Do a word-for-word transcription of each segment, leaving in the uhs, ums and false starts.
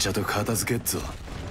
ちゃと片付けっぞ。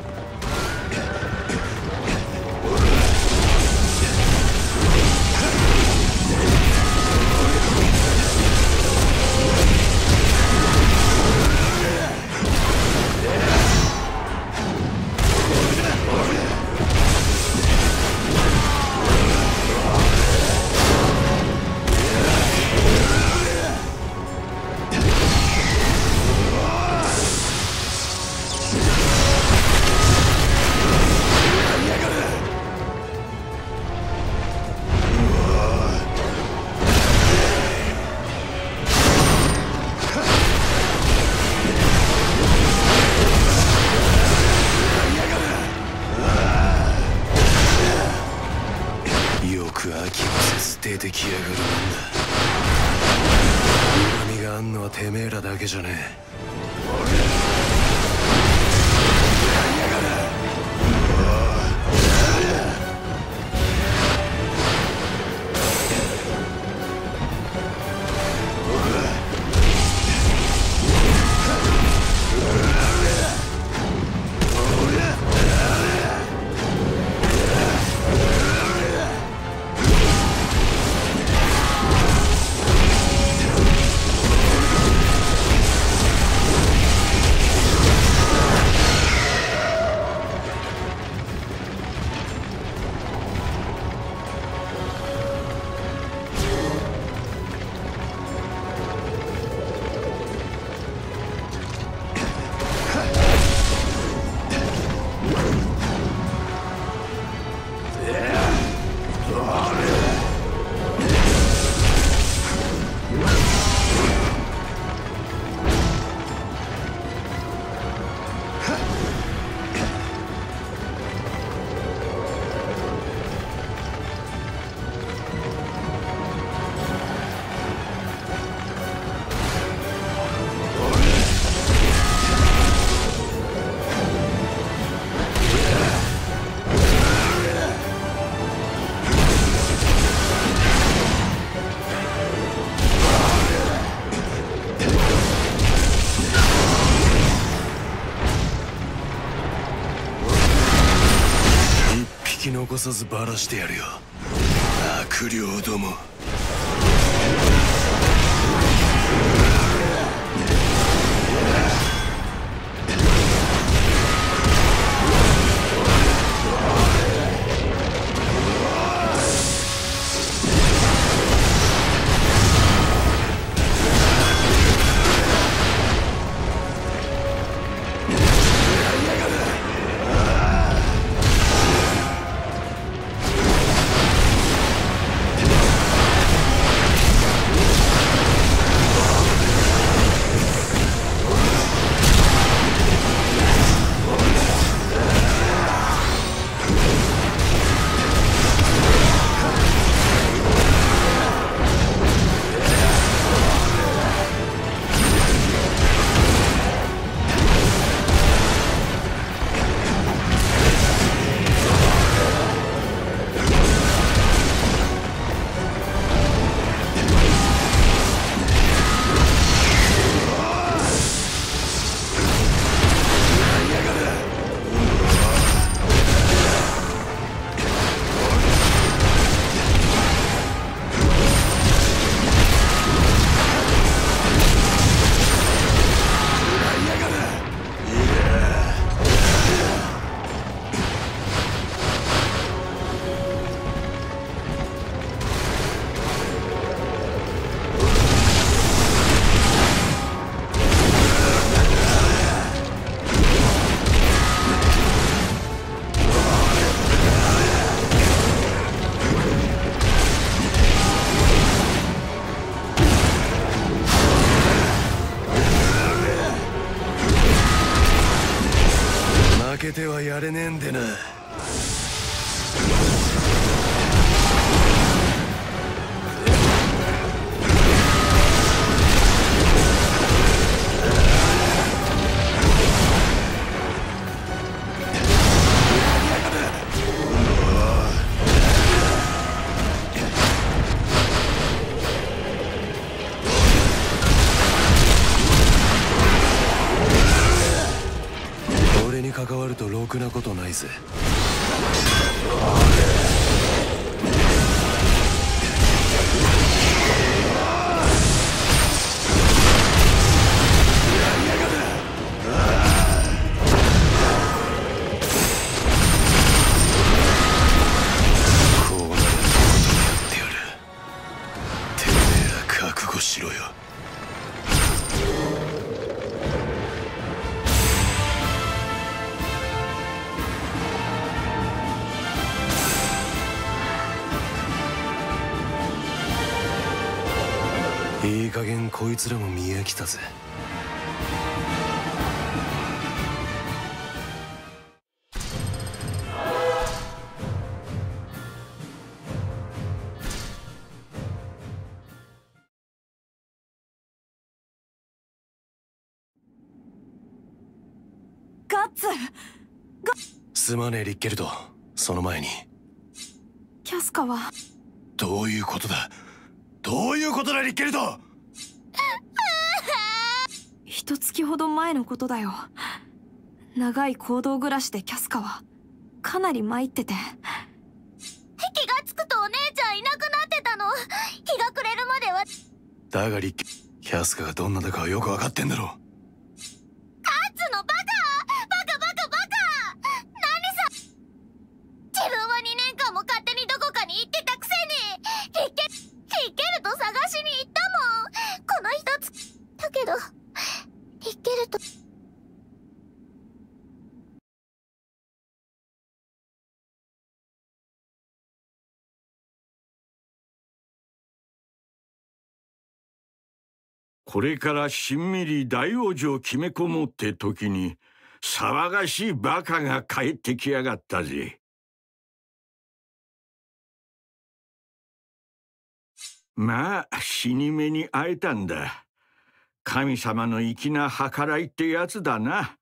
飽きもせず出てきやがるもんだ。恨みがあんのはてめえらだけじゃねえ。残さずバラしてやるよ、悪霊ども。負けてはやれねえんでな。 ぜ。こうなるとやってやる。てめえら覚悟しろよ。いい加減こいつらも見えきたぜ。 ガッツ。 すまねえリッケルト、その前にキャスカはどういうことだ。どういうことだリッケルト。 一月ほど前のことだよ。長い行動暮らしでキャスカはかなり参ってて、 気がつくとお姉ちゃんいなくなってたの。日が暮れるまでは。 だがリッケキャスカがどんなだかはよく分かってんだろ。 カツのバカバカバカバカ。何さ、自分はにねんかんも勝手にどこかに行ってたくせにリッケリッケルト探しに行ったもん。この一つだけどリッケルト。 これからしんみり大往生決め込もうって時に騒がしいバカが帰ってきやがったぜ。まあ死に目に会えたんだ。神様の粋な計らいってやつだな。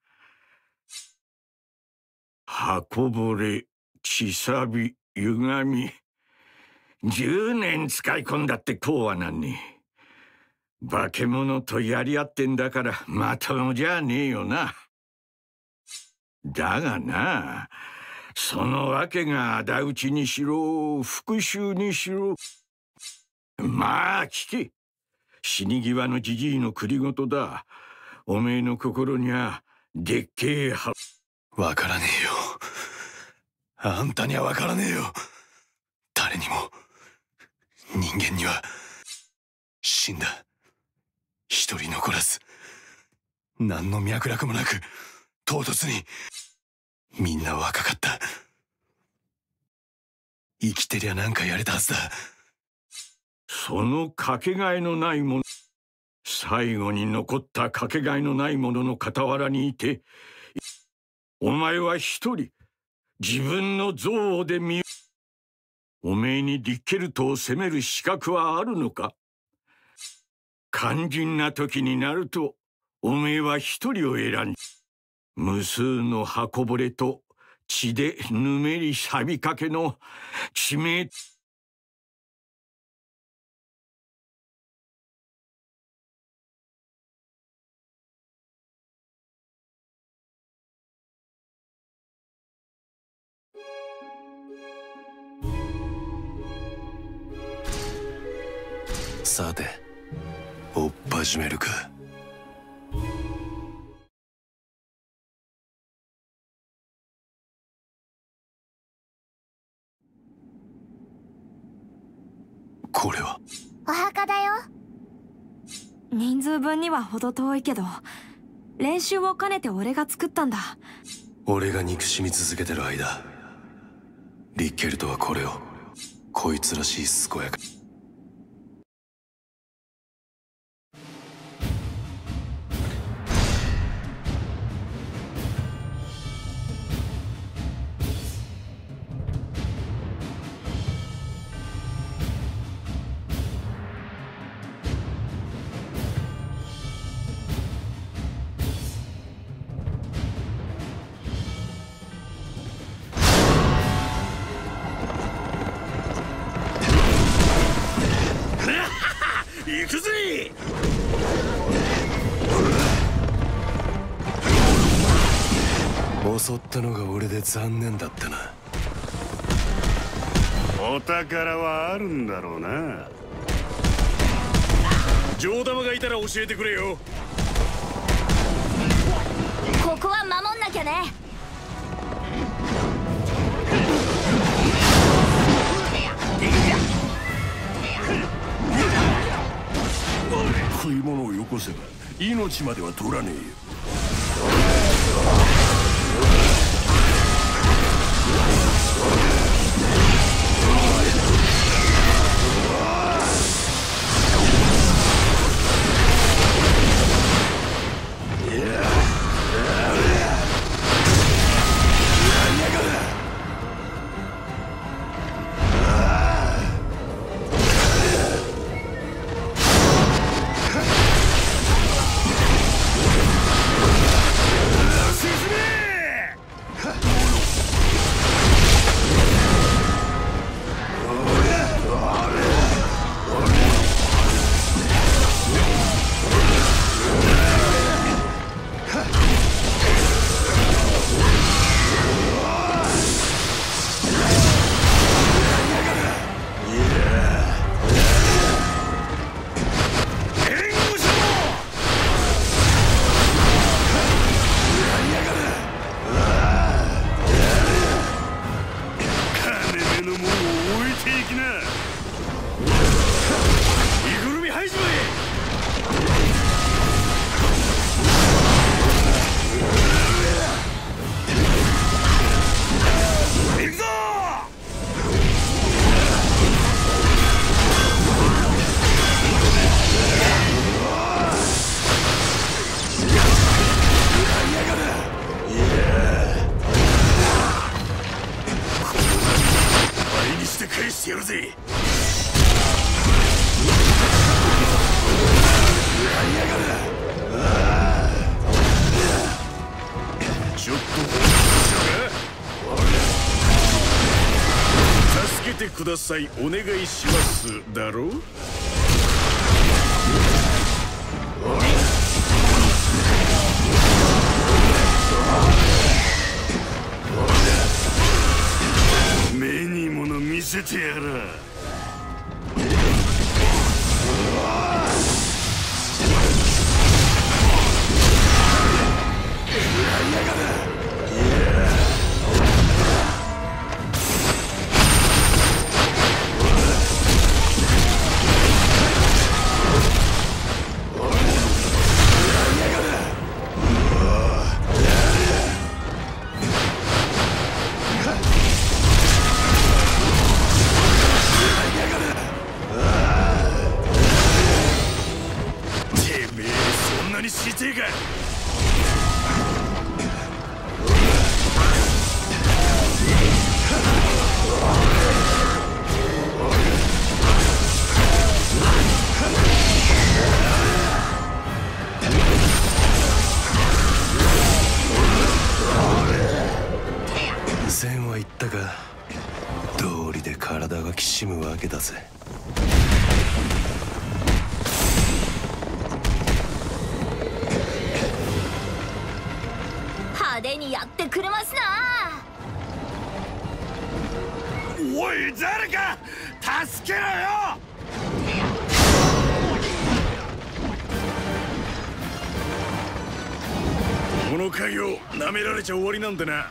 箱ぼれ、血さび、歪み、十年使い込んだってこうはなんねえ。化け物とやり合ってんだからまともじゃねえよな。だがな、そのわけが仇討ちにしろ復讐にしろ、まあ聞け。死に際のじじいの繰り言だ。おめえの心にはでっけえは。 わからねえよ。あんたにはわからねえよ。誰にも人間には死んだ。一人残らず、何の脈絡もなく唐突に。みんな若かった。生きてりゃなんかやれたはずだ。 そのかけがえのないもの、最後に残ったかけがえのないものの傍らにいて、お前は一人自分の憎悪で見、おめえにリッケルトを責める資格はあるのか。肝心な時になるとおめえは一人を選ん、無数の箱ぼれと血でぬめり錆びかけの致命。 さて追っ始めるか。これはお墓だよ。 人数分には程遠いけど、練習を兼ねて俺が作ったんだ。 俺が憎しみ続けてる間、リッケルトはこれをこいつらしい健やか。 行くぜ。 襲ったのが俺で残念だったな。 お宝はあるんだろうな。 上玉がいたら教えてくれよ。 ここは守んなきゃね。 食い物をよこせば命までは取らねえよ。 ください、お願いしますだろう。 目に物見せてやら。 善は言ったが道理で体がきしむわけだぜ。 派手にやってくれますな。 おい誰か助けろよ。 この鍵を舐められちゃ終わりなんだな。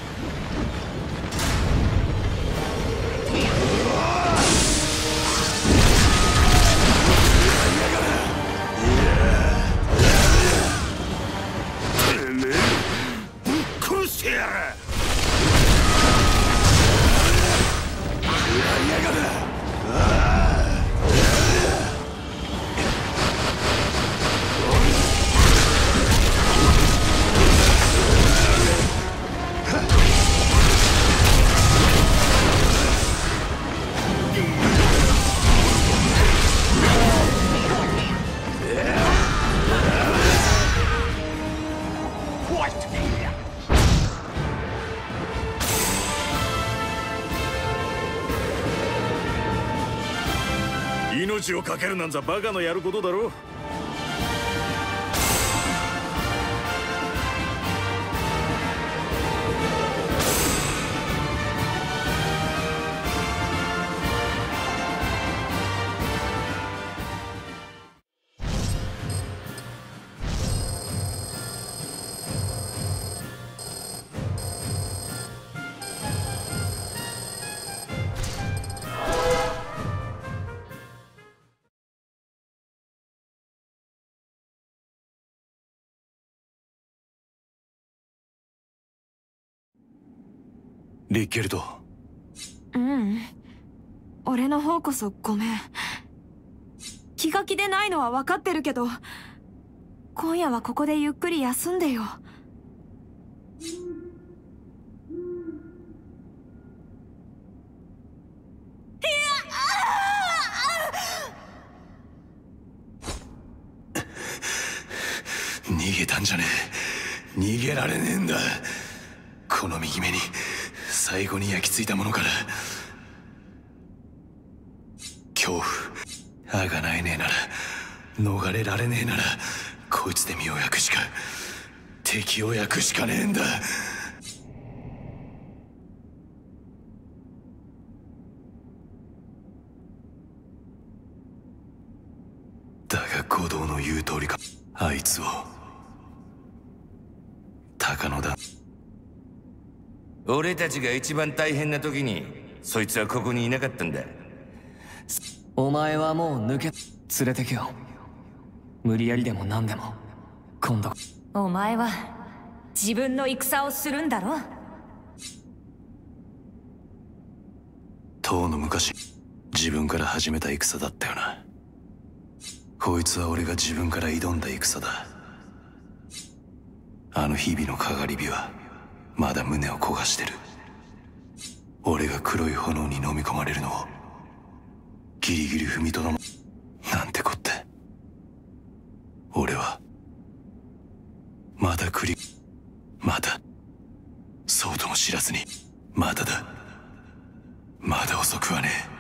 命をかけるなんざバカのやることだろ。 リッケルト。 ううん俺の方こそごめん。気が気でないのは分かってるけど、今夜はここでゆっくり休んでよ。 逃げたんじゃねえ。逃げられねえんだ。この右目に最後に焼き付いたものから恐怖あがないねえなら、逃れられねえなら、こいつで身を焼くしか、敵を焼くしかねえんだ。だが五道の言う通りか。あいつを高野だ。 俺たちが一番大変な時にそいつはここにいなかったんだ。 お前はもう抜け、連れてけよ。無理やりでも何でも今度。 お前は自分の戦をするんだろ。 とうの昔自分から始めた戦だったよな。こいつは俺が自分から挑んだ戦だ。あの日々のかがり火はまだ胸を焦がしてる。俺が黒い炎に飲み込まれるのをギリギリ踏みとどまなんてこって。俺はまだ繰りまだそうとも知らずにまだだ。まだ遅くはねえ。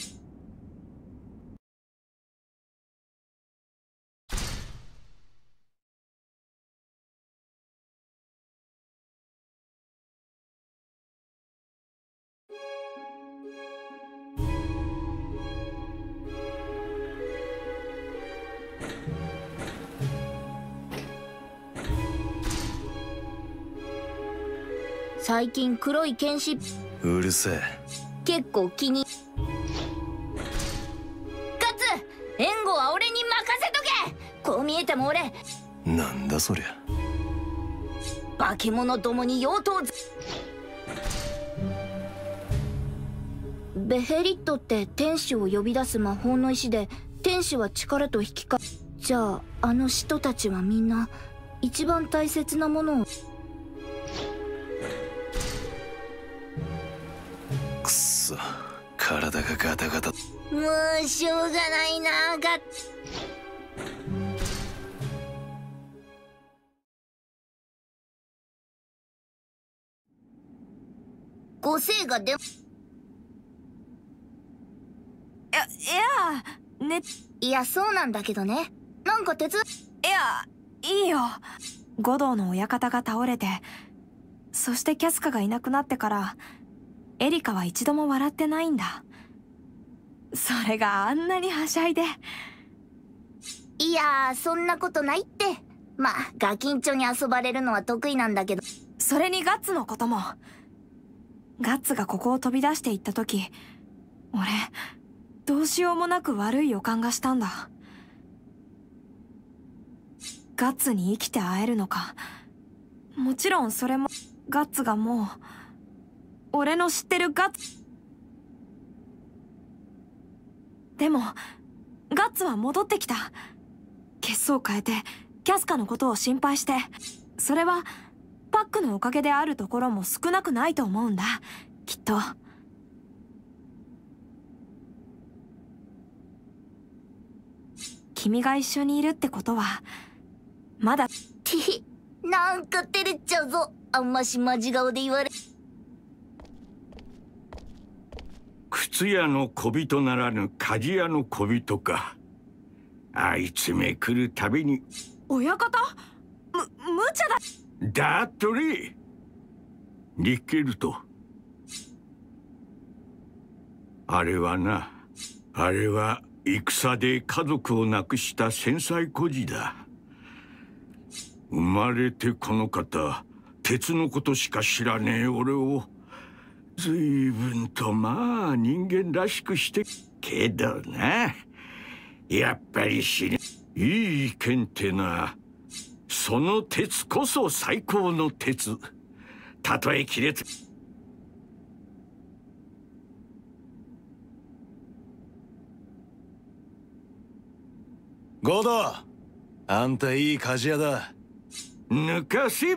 最近黒い剣士うるせえ。 結構気に。ガッツ、援護は俺に任せとけ。こう見えても俺なんだそりゃ。 化け物どもに妖刀ずベヘリットって天使を呼び出す魔法の石で、天使は力と引き換え。じゃああの使徒たちはみんな一番大切なものを。 くっそ、体がガタガタ。 もうしょうがないなガッツ。ご生がでもいやいやね。 いやそうなんだけどね。なんか手伝いやいいよ。五道の親方が倒れて、そしてキャスカがいなくなってからエリカは一度も笑ってないんだ。それがあんなにはしゃいで。 いやそんなことないって。まあガキンチョに遊ばれるのは得意なんだけど。 それにガッツのことも。ガッツがここを飛び出していった時、俺どうしようもなく悪い予感がしたんだ。ガッツに生きて会えるのか。もちろんそれもガッツがもう俺の知ってるガッツ。でもガッツは戻ってきた。血相を変えてキャスカのことを心配して。それはパックのおかげであるところも少なくないと思うんだ、きっと。君が一緒にいるってことはまだ。 てへ、なんか照れちゃうぞ。あんましマジ顔で言われ。 靴屋の小人ならぬ鍛冶屋の小人か。あいつめ来るたびに。 親方、む無茶だ。 だっとれリッケルト。あれはな、あれは戦で家族を亡くした戦災孤児だ。生まれてこの方、鉄のことしか知らねえ俺を随分とまあ人間らしくしてけどな、やっぱり死ね。いい剣ってな、その鉄こそ最高の鉄。たとえ亀裂ゴド、あんたいい鍛冶屋だ。 抜かせ。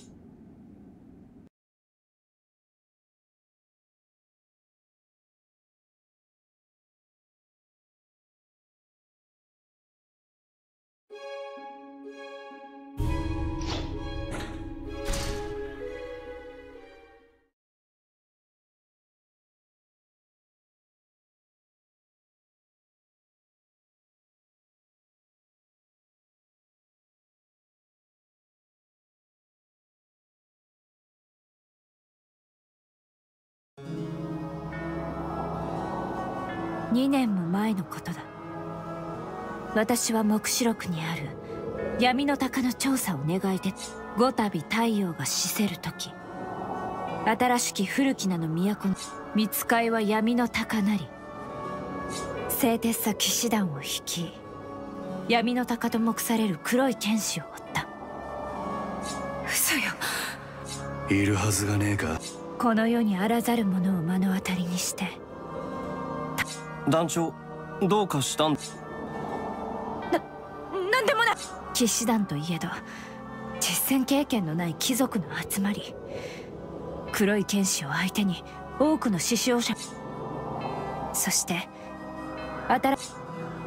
にねんも前のことだ。私は黙示録にある闇の鷹の調査を願い出て、ごたび太陽が死せる時、新しき古き名の都に見つかいは闇の鷹なり、聖鉄佐騎士団を率い、闇の鷹と目される黒い剣士を追った。 嘘よ。 いるはずがねえか。 この世にあらざるものを目の当たりにして。 団長、どうかしたんだ。 な、なんでもない。 騎士団といえど実戦経験のない貴族の集まり、黒い剣士を相手に多くの死傷者、そして新しい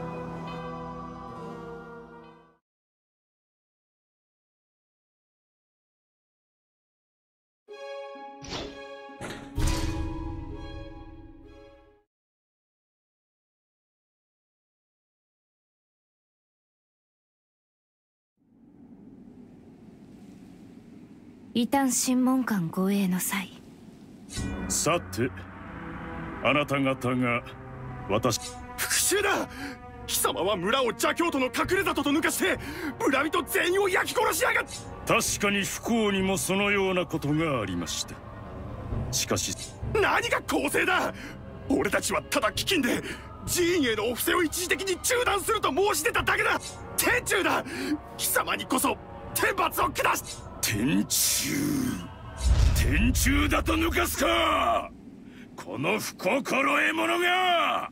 異端審問官護衛の際、 さてあなた方が私復讐だ。貴様は村を邪教徒の隠れ里と抜かして村人全員を焼き殺しやがった。 確かに不幸にもそのようなことがありました。しかし何が公正だ。俺たちはただ飢饉で寺院へのお布施を一時的に中断すると申し出ただけだ。天誅だ。貴様にこそ天罰を下し。 天誅天誅だと抜かすか、この不心得者が。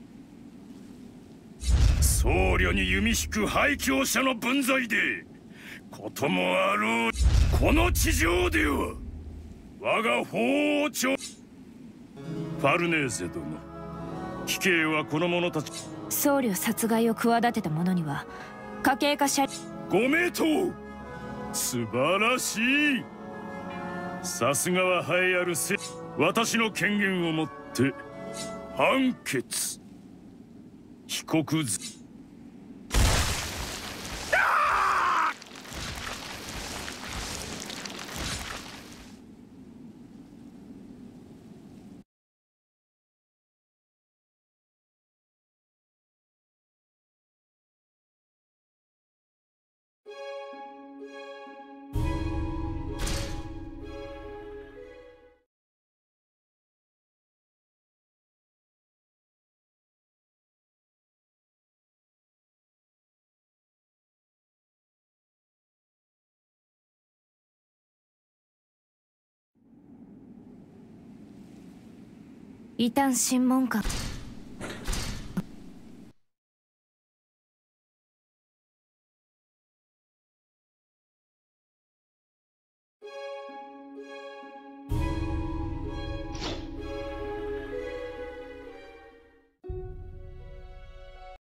僧侶に弓引く廃墟者の分際でこともあろう。この地上では我が法王朝ファルネーゼ殿、貴兄はこの者たち僧侶殺害を企てた者には家計化しご名答。素晴らしい。さすがは栄えあるせ。私の権限をもって判決。被告ず異端審問官